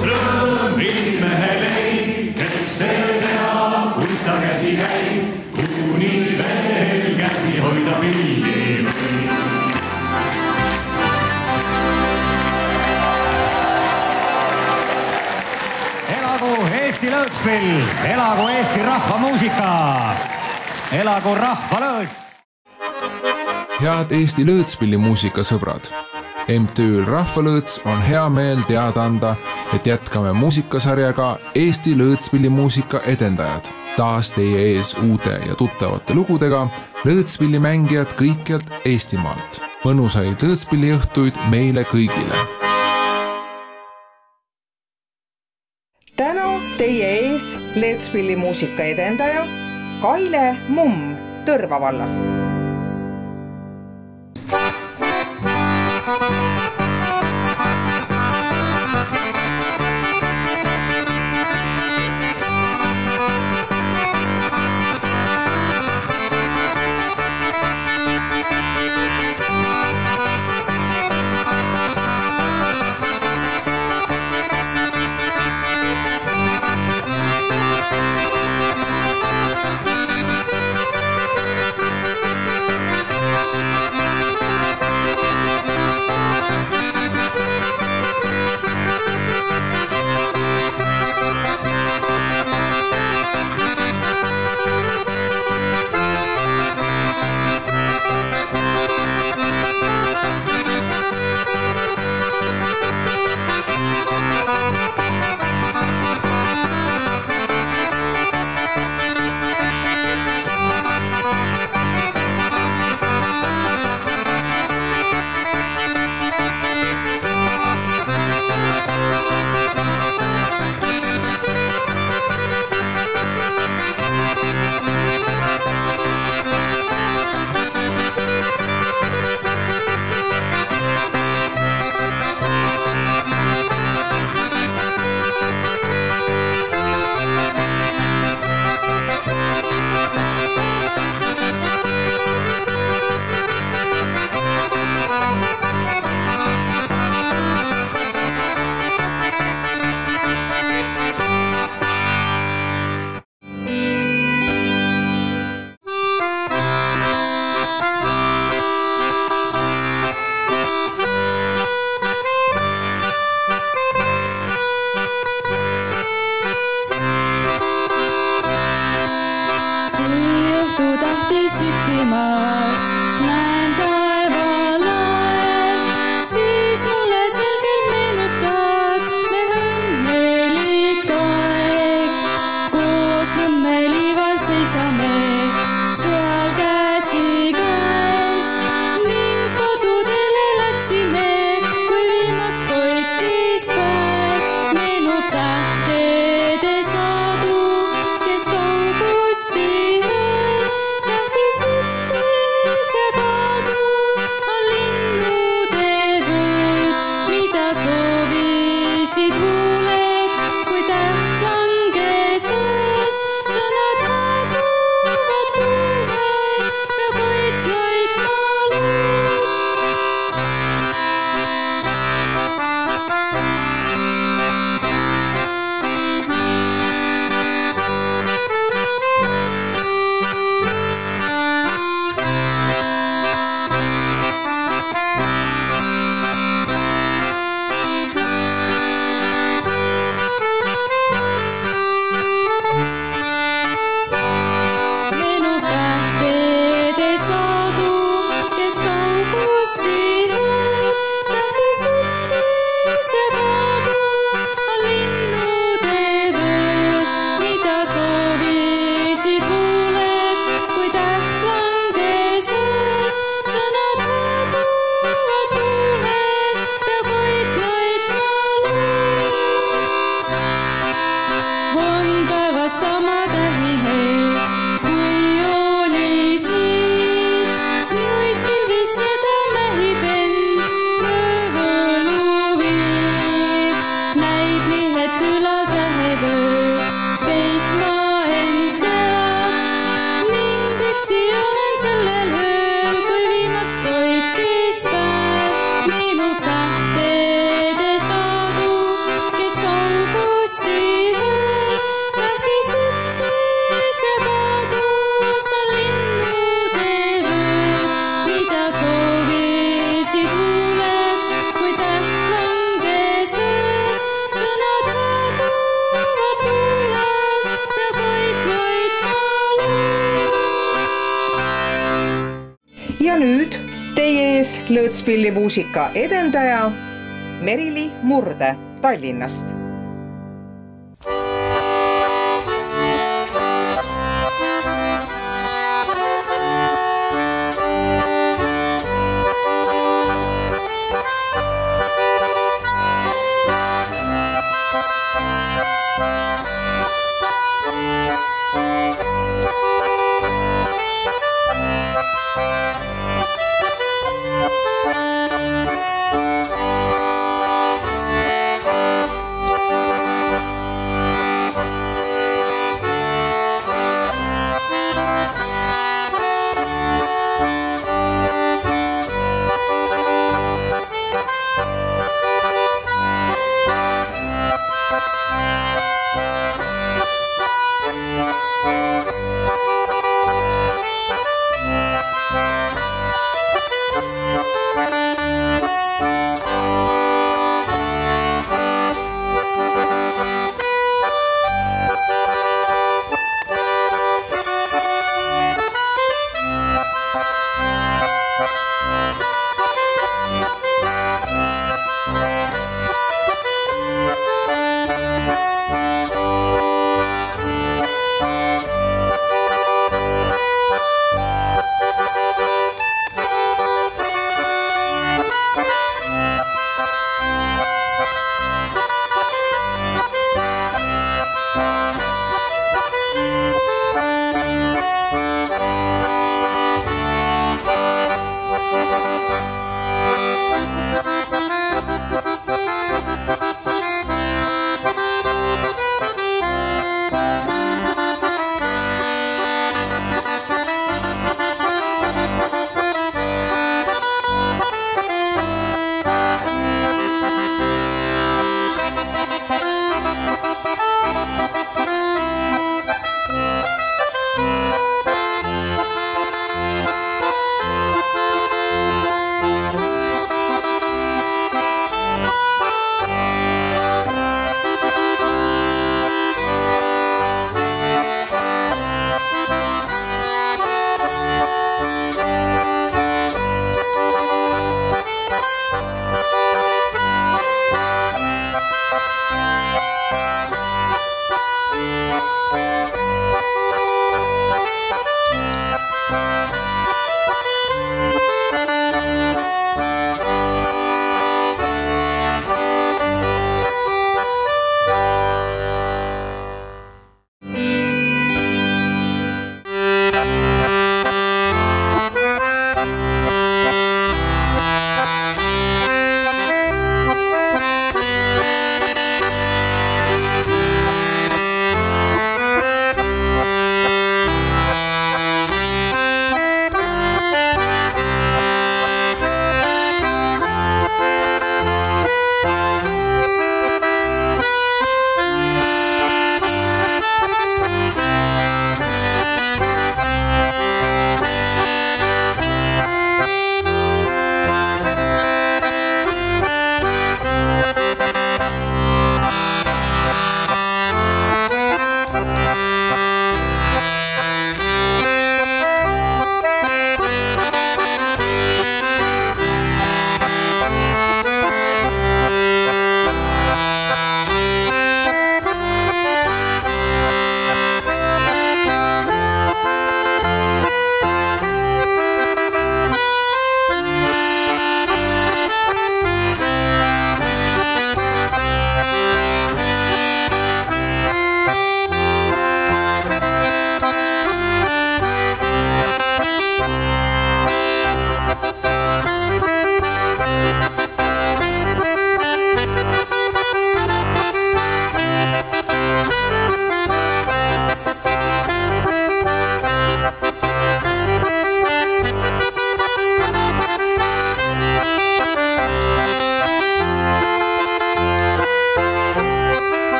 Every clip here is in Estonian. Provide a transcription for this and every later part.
kus rõõm ilmehel ei, kes see teha, kus ta käsi käib, kuni veel käsi hoida pilli või. Elagu Eesti lõõtspill, elagu Eesti rahvamuusika, elagu rahvalõõts. Head Eesti lõõtspilli muusikasõbrad. MTÜ-l Rahvalõõts on hea meel teada anda, et jätkame muusikasarjaga Eesti lõõtspilli muusika edendajad. Taas teie ees uute ja tuttavate lugudega lõõtspilli mängijad kõikjalt Eestimaalt. Mõnusaid lõõtspilli õhtuid meile kõigile. Täna teie ees lõõtspilli muusika edendaja Kaile Mumm Tõrva vallast. Minu tähtede sadu, kes kaua lõõtspillimuusika edendaja Merili Murde Tallinnast.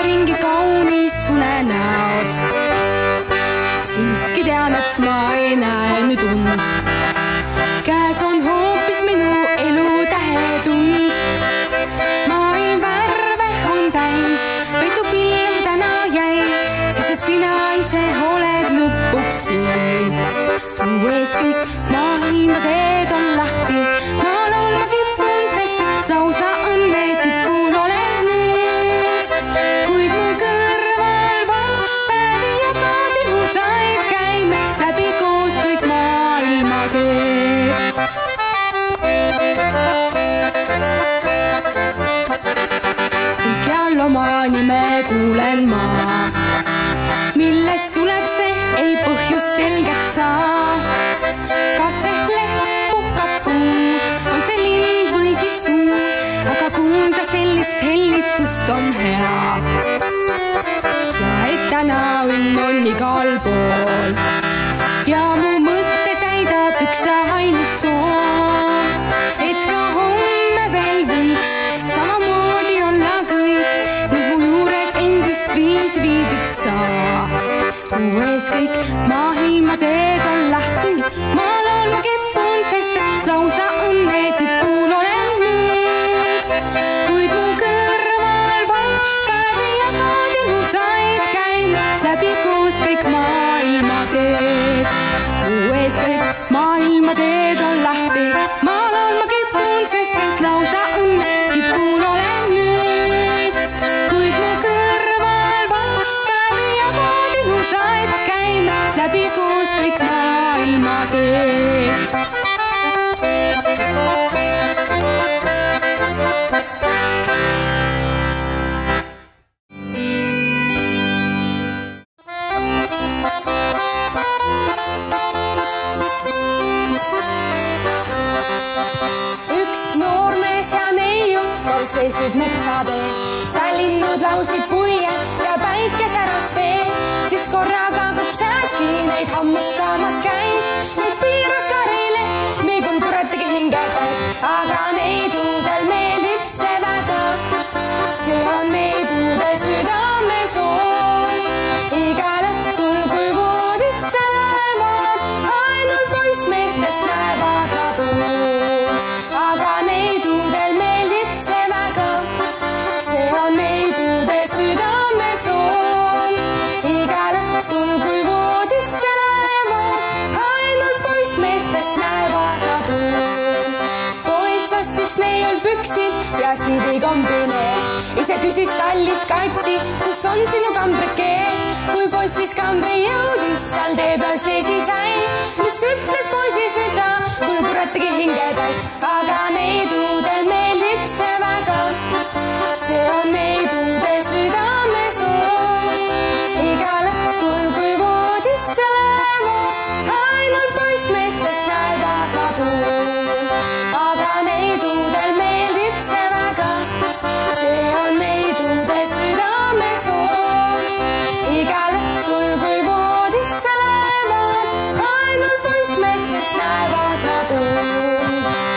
ringi kaunis unenäos. Siiski tean, et ma ei näe nüüd und. Käes on hoopis minu elu tähetund. Maailm värve on täis, petu pilv täna jäi, sest et sina ise oled lõpuks siin. Mu ees kõik maailma teed on lahti, ma laulma kipun, sest lausa õnne tipul olen nüüd. Kuid mu kõrval päevi ja kaadinusaid käime läbi koos kõik maailma teed. Kõikjal oma nime kuulen ma, millest tuleb see, ei põhjus selgeks saa. Kas ehk leht puhkab kuu, on see lind või siis tuu, aga kuulda sellist hellitust on hea. Ja et täna õnn on igal pool ja mu mõtte täidab üks ainus soov, et ka homme veel võiks samamoodi olla kõik, nüüd mu juures endist viis viibiks saa. Mu ees kõik maailma teed on lahti, ma laulma kipun, sest lausa õnne tipul olen nüüd. Kuid mu kõrval päevi ja kaadinusaid käin läbi koos kõik maailma teed. Mu ees kõik maailma teed on lahti, ma laulma kipun, sest lausa õnne tipul olen nüüd. Kuid mu kõrval päevi ja kaadinusaid käin läbi koos kõik maailma teed. Seisid metsatee, seal linnud laulsid puie ja päike säras vee. Siis korraga kupsaski neid hammustamas käis, neid piiras karile, miigum kuratigi hinge käis. Aga neidudel meeldib see väga, see on neidude südame soov. Igal õhtul, kui voodisse lähevad, ainult poissmeestest näevad nad uud. Aga neidudel meeldib see väga, see on neidude südame soov. Igal õhtul, kui voodisse lähevad, ainult poissmeestest näevad nad uud. Poiss ostis neiul püksid ja sidikombine, ise küsis kallis katti, kus on sinu kambrikee. Kui poissis kambri jõudis, seal tee peal seisis äin, mis ütles poisi süda, kui kuratigi hinge täis. Aga neidudel meeldib see väga, see on neidude südame soov. Igal õhtul, kui voodisse lähevad, ainult poissmeestest näevad nad uud. Aga neidudel meeldib see väga, see on neidude südame soov. Igal õhtul, kui voodisse lähevad, ainult poissmeestest näevad nad uud.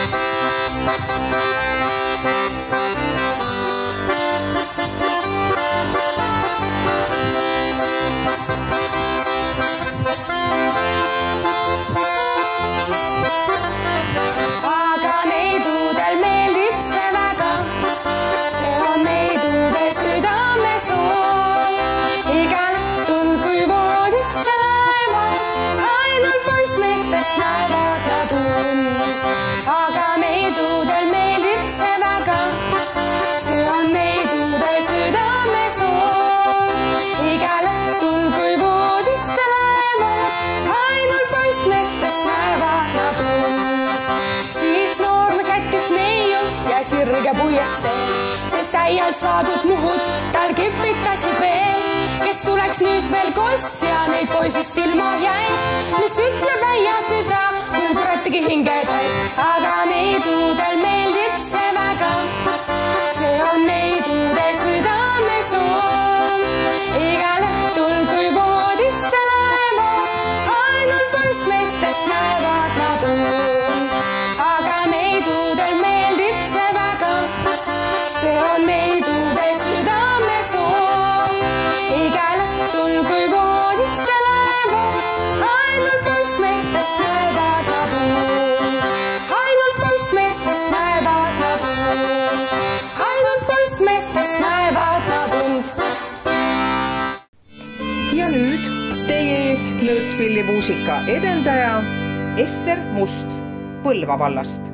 Aga neidudel meeldib see väga, see on neidude südame soov. Igal õhtul, kui voodisse lähevad, ainult poissmeestest näevad nad und. Aga neidudel meeldib see väga, see on neidude südame soov. Igal õhtul, kui voodisse lähevad, ainult poissmeestest näevad nad und. Siis noormees jättis neiu ja sirge puiestee, sest äialt saadud muhud tal kipitasid veel. Kes tuleks nüüd veel koss ja neid poisist ilma jäi, mis ütleb äia süda, kui kuratigi hinge täis. Aga neidudel meeldib see väga, see on neidude südame soov. Igal õhtul, kui voodisse lähevad, ainult poissmeestest näevad nad und. Aga neidudel meeldib see väga, see on neidude südame soov. Lõõtspilli muusika edendaja Ester Must Põlva vallast.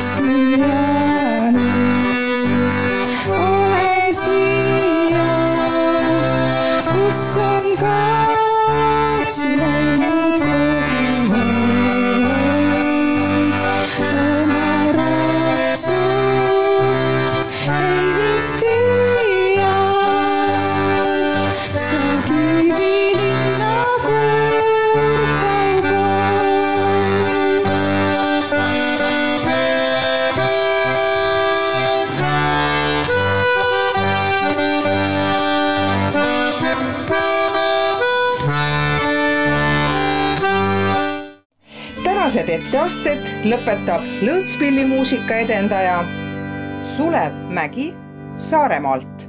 Tänased etteasted lõpetab lõõtspillimuusika edendaja Sulev Mägi Saaremaalt.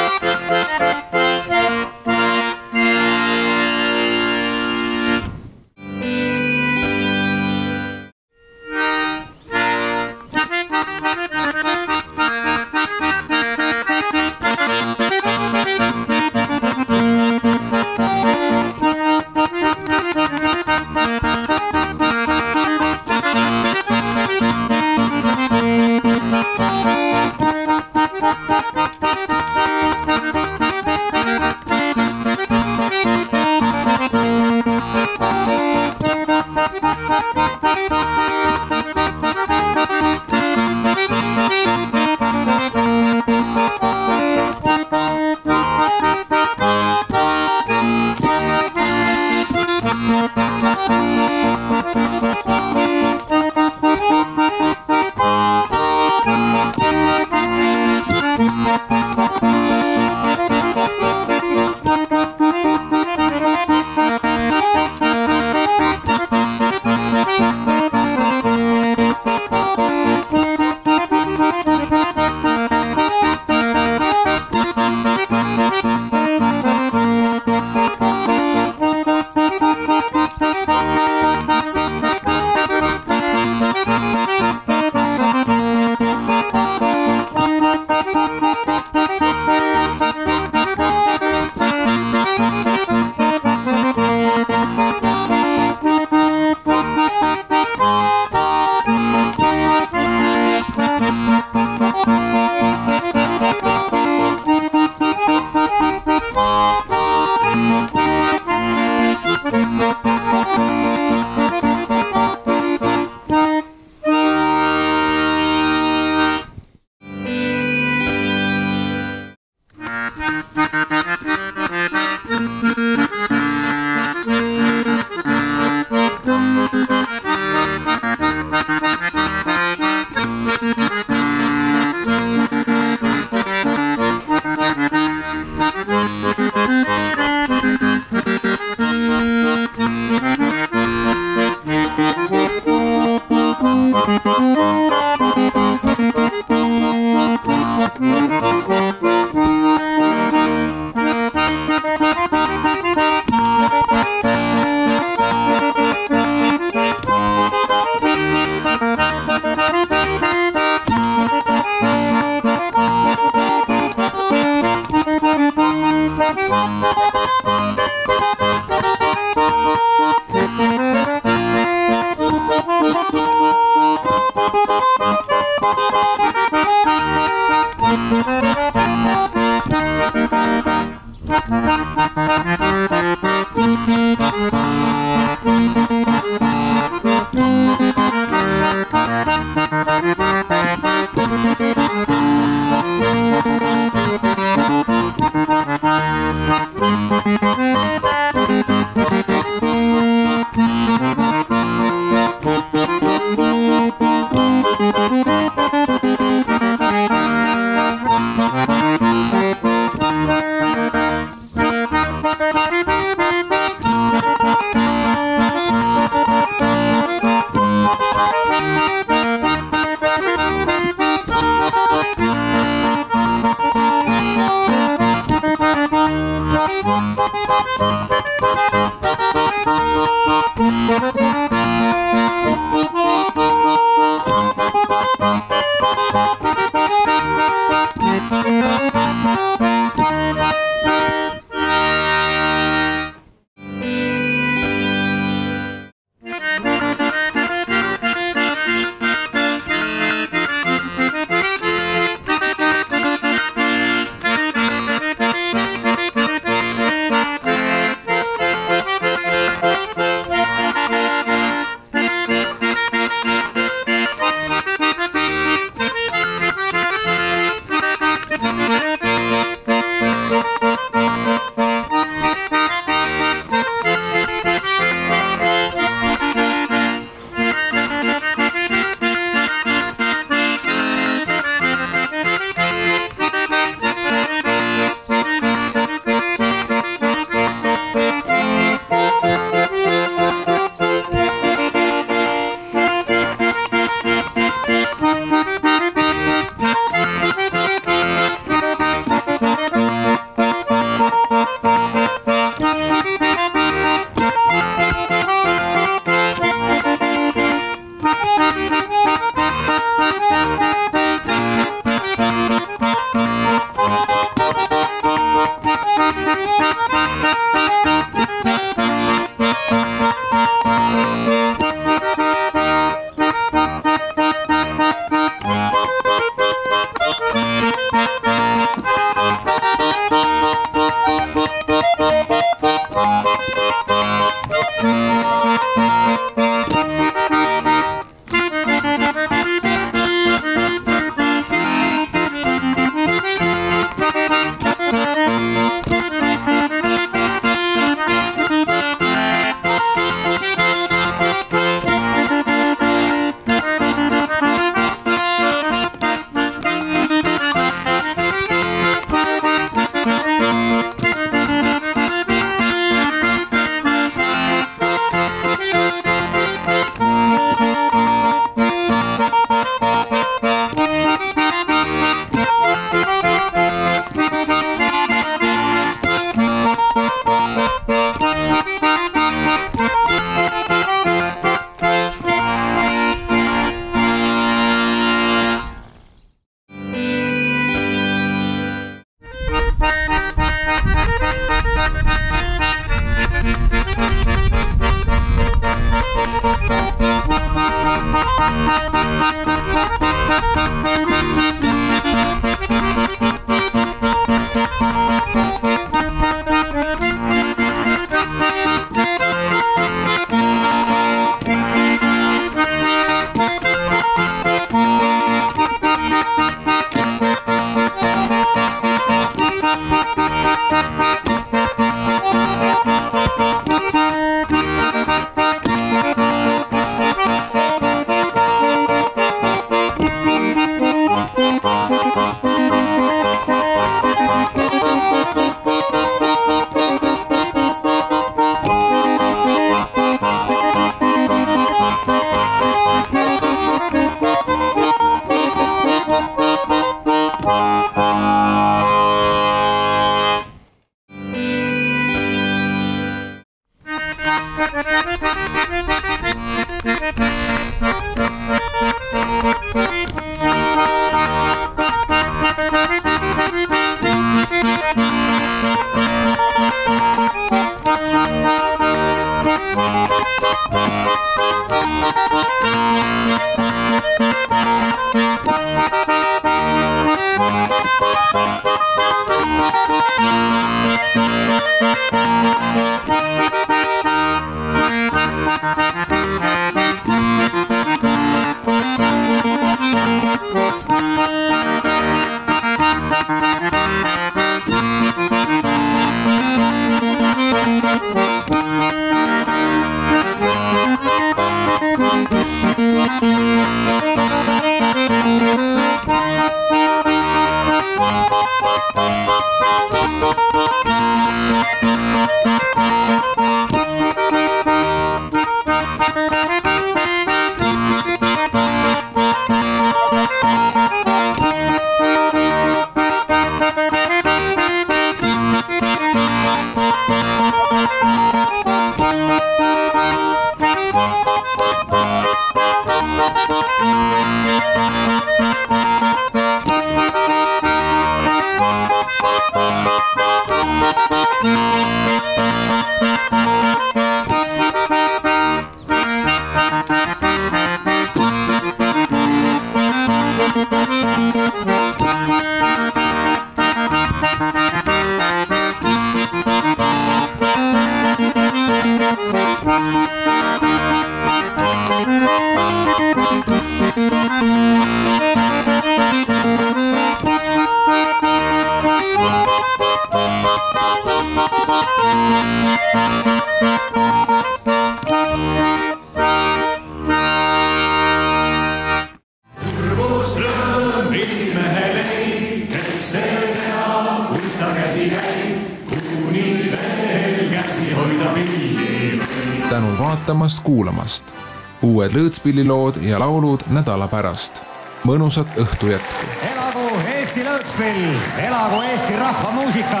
Urvusrõõm ilmehele, kes see teab, kus ta käsi käib, kuni veel käsi hoida pilli. Tänu vaatamast, kuulamast. Uued lõõtspillilood ja laulud nädala pärast. Mõnusat õhtu jätku. Elagu Eesti lõõtspill, elagu Eesti rahvamuusika,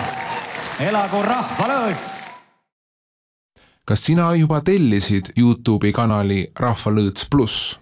elagu rahvalõõts. Kas sina juba tellisid YouTube'i kanali Rahvalõõts Plus?